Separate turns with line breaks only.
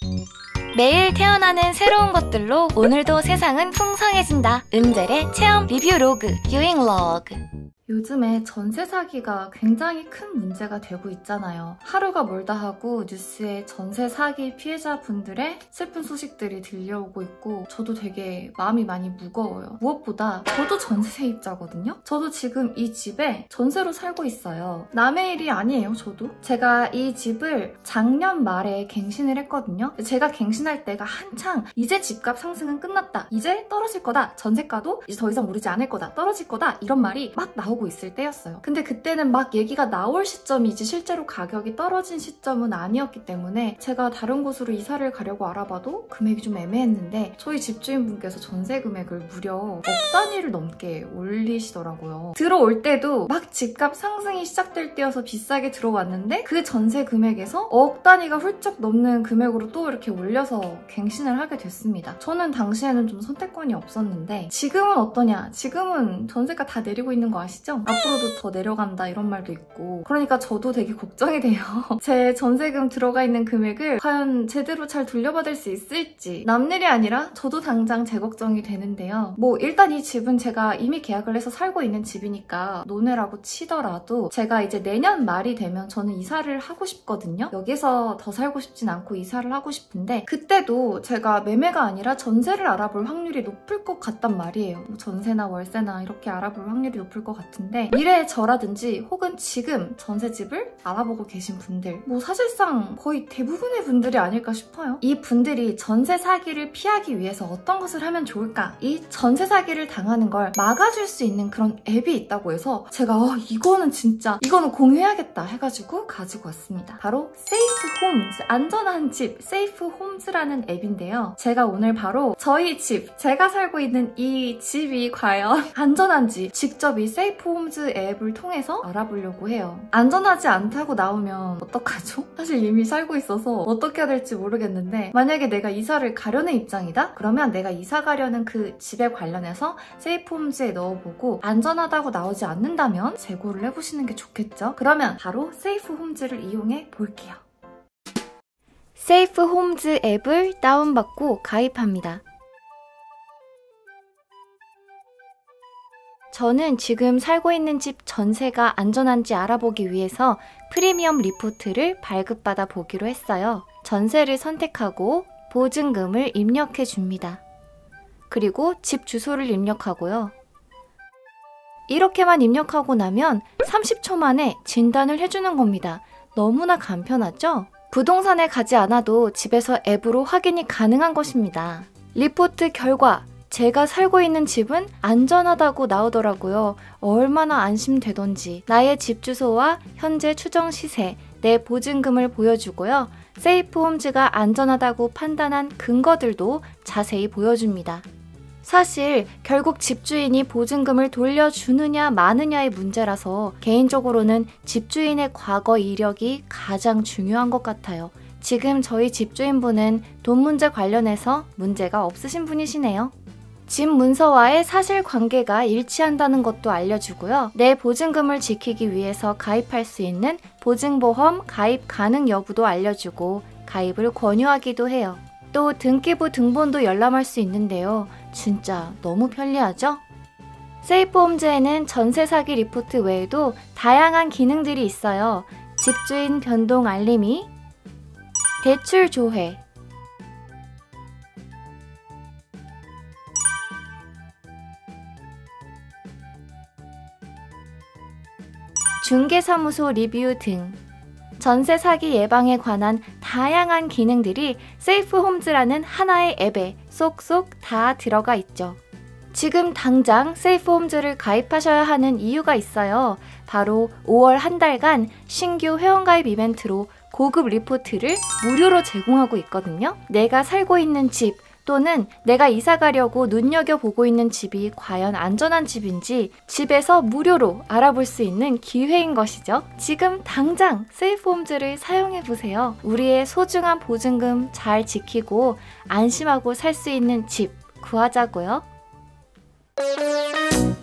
매일 태어나는 새로운 것들로 오늘도 세상은 풍성해진다. 은젤의 체험 리뷰 로그, 유잉 로그. 요즘에 전세 사기가 굉장히 큰 문제가 되고 있잖아요. 하루가 멀다 하고 뉴스에 전세 사기 피해자분들의 슬픈 소식들이 들려오고 있고 저도 되게 마음이 많이 무거워요. 무엇보다 저도 전세 세입자거든요. 저도 지금 이 집에 전세로 살고 있어요. 남의 일이 아니에요, 저도. 제가 이 집을 작년 말에 갱신을 했거든요. 제가 갱신할 때가 한창 이제 집값 상승은 끝났다. 이제 떨어질 거다. 전세가도 이제 더 이상 오르지 않을 거다. 떨어질 거다. 이런 말이 막 나오고 있을 때였어요. 근데 그때는 막 얘기가 나올 시점이지 실제로 가격이 떨어진 시점은 아니었기 때문에 제가 다른 곳으로 이사를 가려고 알아봐도 금액이 좀 애매했는데 저희 집주인분께서 전세 금액을 무려 억 단위를 넘게 올리시더라고요. 들어올 때도 막 집값 상승이 시작될 때여서 비싸게 들어왔는데 그 전세 금액에서 억 단위가 훌쩍 넘는 금액으로 또 이렇게 올려서 갱신을 하게 됐습니다. 저는 당시에는 좀 선택권이 없었는데 지금은 어떠냐? 지금은 전세가 다 내리고 있는 거 아시죠? 앞으로도 더 내려간다 이런 말도 있고 그러니까 저도 되게 걱정이 돼요. 제 전세금 들어가 있는 금액을 과연 제대로 잘 돌려받을 수 있을지 남일이 아니라 저도 당장 제 걱정이 되는데요. 뭐 일단 이 집은 제가 이미 계약을 해서 살고 있는 집이니까 노내라고 치더라도 제가 이제 내년 말이 되면 저는 이사를 하고 싶거든요. 여기서 더 살고 싶진 않고 이사를 하고 싶은데 그때도 제가 매매가 아니라 전세를 알아볼 확률이 높을 것 같단 말이에요. 뭐 전세나 월세나 이렇게 알아볼 확률이 높을 것 같은데 미래의 저라든지 혹은 지금 전세집을 알아보고 계신 분들 뭐 사실상 거의 대부분의 분들이 아닐까 싶어요. 이 분들이 전세 사기를 피하기 위해서 어떤 것을 하면 좋을까? 이 전세 사기를 당하는 걸 막아줄 수 있는 그런 앱이 있다고 해서 제가 이거는 공유해야겠다 해가지고 가지고 왔습니다. 바로 세이프 홈즈, 안전한 집 세이프 홈즈라는 앱인데요. 제가 오늘 바로 저희 집, 제가 살고 있는 이 집이 과연 안전한지 직접 이 세이프 홈즈 앱을 통해서 알아보려고 해요. 안전하지 않다고 나오면 어떡하죠? 사실 이미 살고 있어서 어떻게 해야 될지 모르겠는데 만약에 내가 이사를 가려는 입장이다? 그러면 내가 이사 가려는 그 집에 관련해서 세이프 홈즈에 넣어보고 안전하다고 나오지 않는다면 재고를 해보시는 게 좋겠죠? 그러면 바로 세이프 홈즈를 이용해 볼게요. 세이프 홈즈 앱을 다운받고 가입합니다. 저는 지금 살고 있는 집 전세가 안전한지 알아보기 위해서 프리미엄 리포트를 발급받아 보기로 했어요. 전세를 선택하고 보증금을 입력해 줍니다. 그리고 집 주소를 입력하고요. 이렇게만 입력하고 나면 30초 만에 진단을 해주는 겁니다. 너무나 간편하죠? 부동산에 가지 않아도 집에서 앱으로 확인이 가능한 것입니다. 리포트 결과 제가 살고 있는 집은 안전하다고 나오더라고요. 얼마나 안심되던지. 나의 집 주소와 현재 추정 시세, 내 보증금을 보여주고요. 세이프 홈즈가 안전하다고 판단한 근거들도 자세히 보여줍니다. 사실 결국 집주인이 보증금을 돌려주느냐 마느냐의 문제라서 개인적으로는 집주인의 과거 이력이 가장 중요한 것 같아요. 지금 저희 집주인분은 돈 문제 관련해서 문제가 없으신 분이시네요. 집 문서와의 사실관계가 일치한다는 것도 알려주고요. 내 보증금을 지키기 위해서 가입할 수 있는 보증보험 가입 가능 여부도 알려주고 가입을 권유하기도 해요. 또 등기부 등본도 열람할 수 있는데요. 진짜 너무 편리하죠? 세이프 홈즈에는 전세 사기 리포트 외에도 다양한 기능들이 있어요. 집주인 변동 알림이, 대출 조회, 중개사무소 리뷰 등 전세 사기 예방에 관한 다양한 기능들이 세이프 홈즈라는 하나의 앱에 쏙쏙 다 들어가 있죠. 지금 당장 세이프 홈즈를 가입하셔야 하는 이유가 있어요. 바로 5월 한 달간 신규 회원가입 이벤트로 고급 리포트를 무료로 제공하고 있거든요. 내가 살고 있는 집 또는 내가 이사 가려고 눈여겨보고 있는 집이 과연 안전한 집인지 집에서 무료로 알아볼 수 있는 기회인 것이죠. 지금 당장 세이프 홈즈를 사용해보세요. 우리의 소중한 보증금 잘 지키고 안심하고 살 수 있는 집 구하자고요.